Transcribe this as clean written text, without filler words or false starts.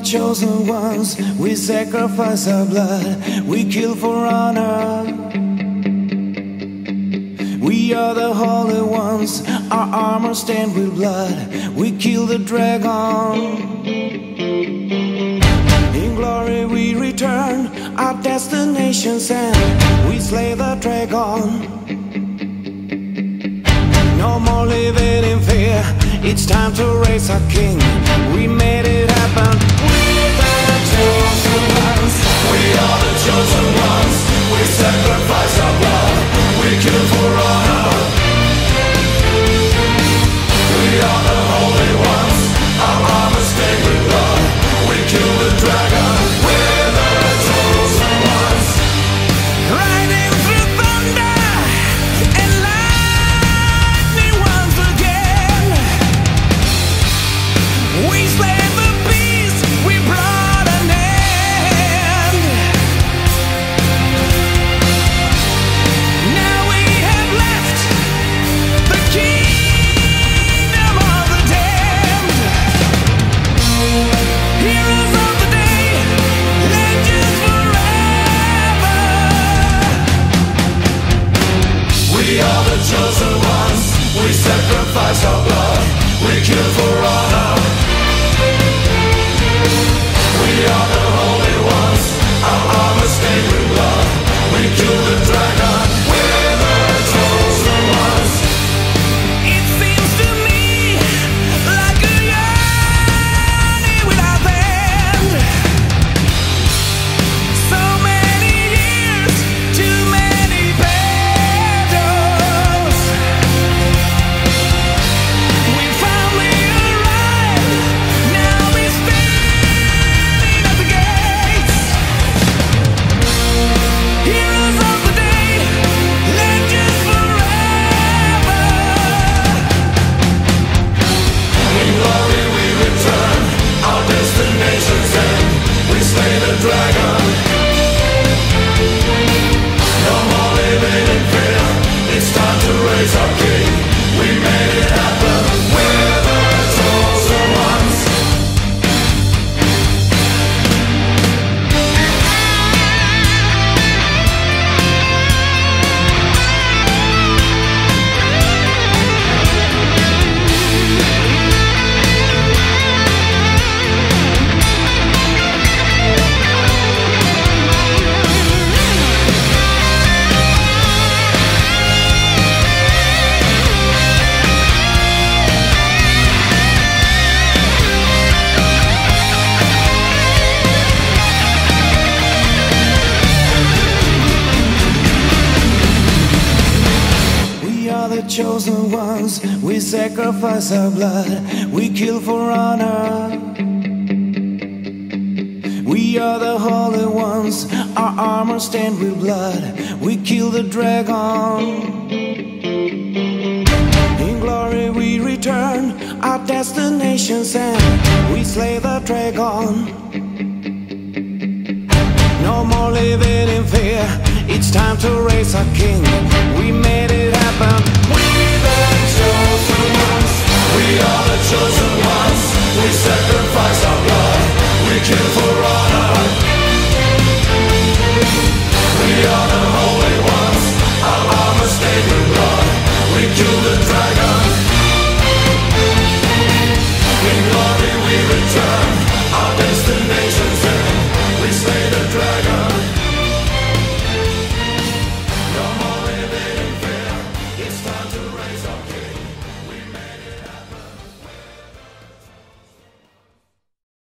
chosen ones, we sacrifice our blood, we kill for honor. We are the holy ones, our armor stained with blood, we kill the dragon. In glory we return, our destination's end, we slay the dragon. No more living in fear, it's time to raise our king. We made it happen, we're the chosen ones. We are the chosen ones, we sacrifice our blood, we kill for honor. We are the holy ones, our armor stained with blood, we kill the dragon. We're the chosen ones. Riding through thunder and lightning once again, we slay the beast, we brought an end. Now we have left the kingdom of the damned. Heroes of the day, legends forever. We are the chosen ones, we sacrifice our blood, we kill for honor. We are the holy ones, our armor stained with blood, we kill the dragon. We're the chosen ones. It seems to me like a journey without end. So many years, too many battles. We finally arrived, now we're standing at the gates. Heroes of the day, legends forever. In glory we return, our destination's end, we slay the dragon. No more living in fear, it's time to raise our king. We made it happen, we're the chosen ones. We are the chosen ones, we sacrifice our blood, we kill for honor. We are the holy ones, our armor stained with blood, we kill the dragon. In glory we return, our destination's end, we slay the dragon. No more living in fear, it's time to raise our king. We made it happen, we're the chosen ones. We are the chosen ones, we sacrifice our blood,